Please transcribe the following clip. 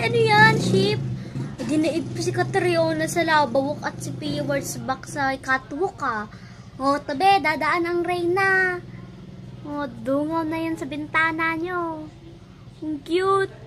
ano yan, ship? Dinaig pa si Catriona sa labawok at si Pia Wurzbach sa catwalk ah. O, tabi, dadaan ang Reyna. O, dungaw na yan sa bintana nyo. Ang cute.